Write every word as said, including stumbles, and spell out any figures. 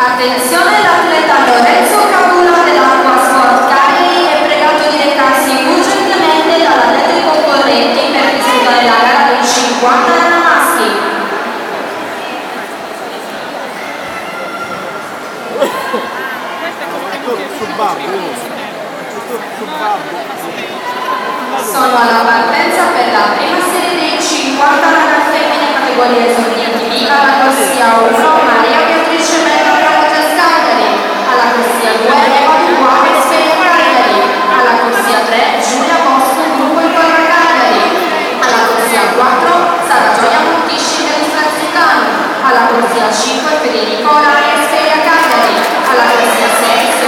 Attenzione, l'atleta Lorenzo Cabula dell'Acqua Sport Cagliari è pregato di recarsi urgentemente dall'atleta concorrenti per disputare la gara dei cinquanta anni maschi. Sono alla partenza per la prima serie dei cinquanta anni femmine categoria esordienti B alla corsia uno Maria Beatrice Mella Pravages Cagliari, alla corsia due Eva Duguay Speria Cagliari, alla corsia tre Giulia Bosco Gruppo Intorno Cagliari, alla corsia quattro Sara Gioia Montisci del Strazzicano, alla corsia cinque Federico Orania Speria Cagliari, alla corsia sei